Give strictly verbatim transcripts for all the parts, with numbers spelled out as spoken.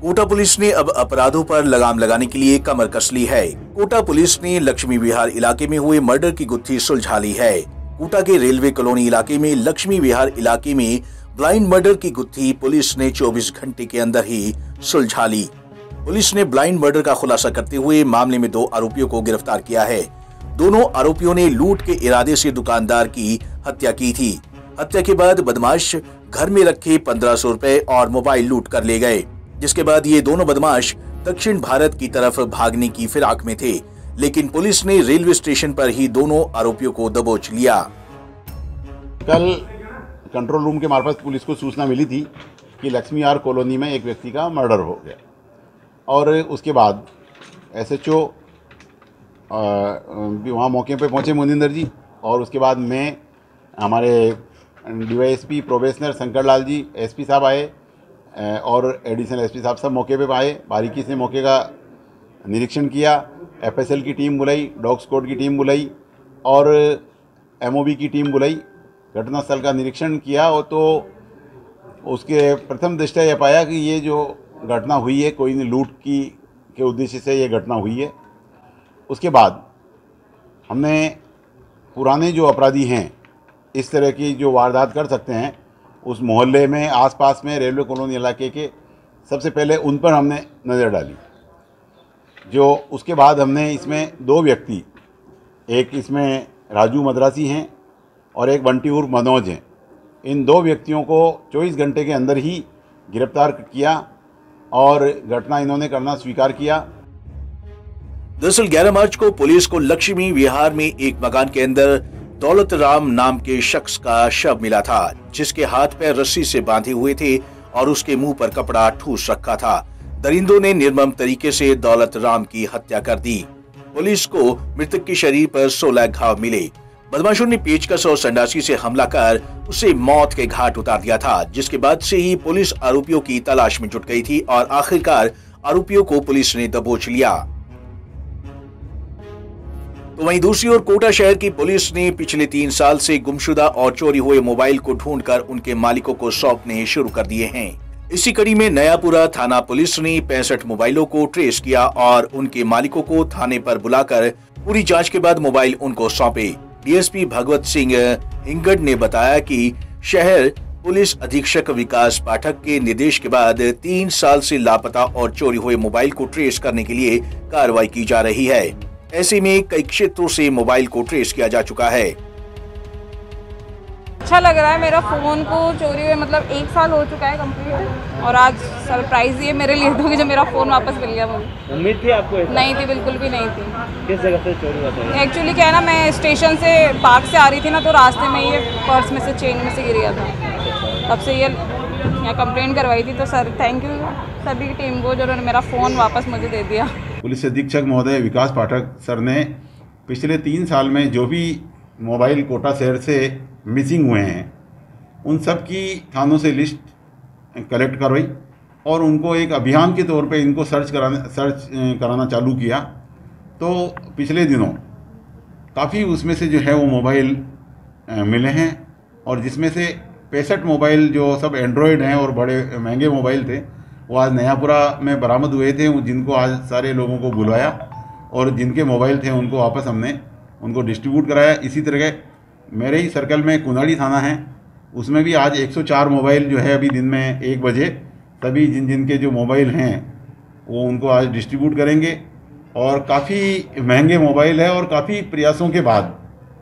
Kota police ने अब अपराधों पर लगाम लगाने के लिए कमर कस ली है। कोटा पुलिस ने लक्ष्मी विहार इलाके में हुए मर्डर की गुत्थी सुलझा ली है। कोटा के रेलवे कॉलोनी इलाके में लक्ष्मी विहार इलाके में ब्लाइंड मर्डर की गुत्थी पुलिस ने चौबीस घंटे के अंदर ही सुलझा ली। पुलिस ने ब्लाइंड मर्डर का खुलासा करते हुए मामले में दो आरोपियों को गिरफ्तार किया है। दोनों आरोपियों ने लूट के इरादे से दुकानदार की हत्या की थी। हत्या के बाद बदमाश घर में रखे पंद्रह सौ रुपए और मोबाइल लूट कर ले गए, जिसके बाद ये दोनों बदमाश दक्षिण भारत की तरफ भागने की फिराक में थे, लेकिन पुलिस ने रेलवे स्टेशन पर ही दोनों आरोपियों को दबोच लिया। कल कंट्रोल रूम के मार्फत पुलिस को सूचना मिली थी कि लक्ष्मी विहार कॉलोनी में एक व्यक्ति का मर्डर हो गया और उसके बाद एसएचओ भी वहाँ मौके पे पहुँचे मोनिंदर जी, और उसके बाद मैं हमारे DYSP probationer Shankar Lal ji, SP साहब आए और एडिशनल एसपी साहब सब मौके पे आए। बारीकी से मौके का निरीक्षण किया। एफएसएल की टीम बुलाई, डॉग स्क्वाड की टीम बुलाई और एमओबी की टीम बुलाई। घटनास्थल का निरीक्षण किया और तो उसके प्रथम दृष्टया यह पाया कि ये जो घटना हुई है कोई ने लूट की के उद्देश्य से ये घटना हुई है। उसके बाद हमने पुराने जो अपराधी हैं, इस तरह की जो वारदात कर सकते हैं, उस मोहल्ले में आसपास में रेलवे कॉलोनी इलाके के सबसे पहले उन पर हमने नज़र डाली। जो उसके बाद हमने इसमें दो व्यक्ति, एक इसमें राजू मद्रासी हैं और एक बंटी उर्फ मनोज हैं, इन दो व्यक्तियों को चौबीस घंटे के अंदर ही गिरफ्तार किया और घटना इन्होंने करना स्वीकार किया। दरअसल ग्यारह मार्च को पुलिस को लक्ष्मी विहार में एक मकान के अंदर दौलत राम नाम के शख्स का शव मिला था, जिसके हाथ पैर रस्सी से बांधे हुए थे और उसके मुंह पर कपड़ा ठूस रखा था। दरिंदों ने निर्मम तरीके से दौलत राम की हत्या कर दी। पुलिस को मृतक के शरीर पर सोलह घाव मिले। बदमाशों ने पेचकस और संडासी से हमला कर उसे मौत के घाट उतार दिया था, जिसके बाद से ही पुलिस आरोपियों की तलाश में जुट गई थी और आखिरकार आरोपियों को पुलिस ने दबोच लिया। तो वहीं दूसरी ओर कोटा शहर की पुलिस ने पिछले तीन साल से गुमशुदा और चोरी हुए मोबाइल को ढूंढकर उनके मालिकों को सौंपने शुरू कर दिए हैं। इसी कड़ी में नयापुरा थाना पुलिस ने पैंसठ मोबाइलों को ट्रेस किया और उनके मालिकों को थाने पर बुलाकर पूरी जांच के बाद मोबाइल उनको सौंपे। डीएसपी भगवत सिंह हिंगड ने बताया कि शहर पुलिस अधीक्षक विकास पाठक के निर्देश के बाद तीन साल से लापता और चोरी हुए मोबाइल को ट्रेस करने के लिए कार्रवाई की जा रही है। ऐसे में कई क्षेत्रों से मोबाइल को ट्रेस किया जा चुका है। अच्छा लग रहा है। मेरा फ़ोन को चोरी हुए मतलब एक साल हो चुका है कंप्लीट, और आज सरप्राइज ये मेरे लिए था कि जब मेरा फ़ोन वापस मिल गया। मुझे उम्मीद थी आपको? नहीं थी, बिल्कुल भी नहीं थी। किस जगह से चोरी हुआ था? एक्चुअली क्या है ना, मैं स्टेशन से पार्क से आ रही थी ना, तो रास्ते में ये पर्स में से चेन में से गिर गया था। तब से ये यहाँ कंप्लेंट करवाई थी। तो सर थैंक यू सभी की टीम को जिन्होंने मेरा फ़ोन वापस मुझे दे दिया। पुलिस अधीक्षक महोदय विकास पाठक सर ने पिछले तीन साल में जो भी मोबाइल कोटा शहर से मिसिंग हुए हैं, उन सब की थानों से लिस्ट कलेक्ट करवाई और उनको एक अभियान के तौर पे इनको सर्च कराना सर्च कराना चालू किया। तो पिछले दिनों काफ़ी उसमें से जो है वो मोबाइल मिले हैं, और जिसमें से पैंसठ मोबाइल जो सब एंड्रॉयड हैं और बड़े महंगे मोबाइल थे, वो आज नयापुरा में बरामद हुए थे, जिनको आज सारे लोगों को बुलवाया और जिनके मोबाइल थे उनको वापस हमने उनको डिस्ट्रीब्यूट कराया। इसी तरह मेरे ही सर्कल में कुनाड़ी थाना है, उसमें भी आज एक सौ चार मोबाइल जो है अभी दिन में एक बजे सभी जिन जिन के जो मोबाइल हैं वो उनको आज डिस्ट्रीब्यूट करेंगे। और काफ़ी महंगे मोबाइल है और काफ़ी प्रयासों के बाद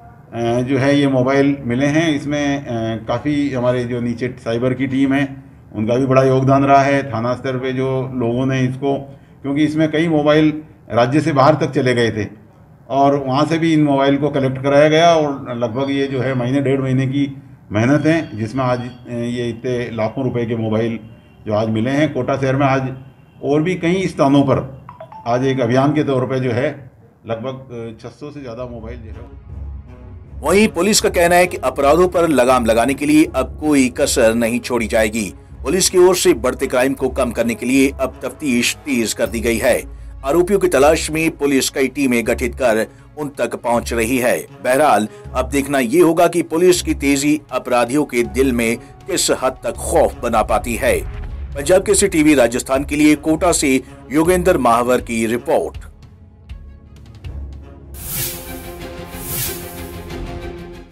जो है ये मोबाइल मिले हैं। इसमें काफ़ी हमारे जो नीचे साइबर की टीम है उनका भी बड़ा योगदान रहा है। थाना स्तर पे जो लोगों ने इसको, क्योंकि इसमें कई मोबाइल राज्य से बाहर तक चले गए थे और वहाँ से भी इन मोबाइल को कलेक्ट कराया गया, और लगभग ये जो है महीने डेढ़ महीने की मेहनत है, जिसमें आज ये इतने लाखों रुपए के मोबाइल जो आज मिले हैं। कोटा शहर में आज और भी कई स्थानों पर आज एक अभियान के तौर पे जो है लगभग छह सौ से ज़्यादा मोबाइल जो है। वहीं पुलिस का कहना है कि अपराधों पर लगाम लगाने के लिए अब कोई कसर नहीं छोड़ी जाएगी। पुलिस की ओर से बढ़ते क्राइम को कम करने के लिए अब तफ्तीश तेज कर दी गई है। आरोपियों की तलाश में पुलिस कई टीमें गठित कर उन तक पहुंच रही है। बहरहाल अब देखना ये होगा कि पुलिस की तेजी अपराधियों के दिल में किस हद तक खौफ बना पाती है। पंजाब केसरी टीवी राजस्थान के लिए कोटा से योगेंद्र महावर की रिपोर्ट।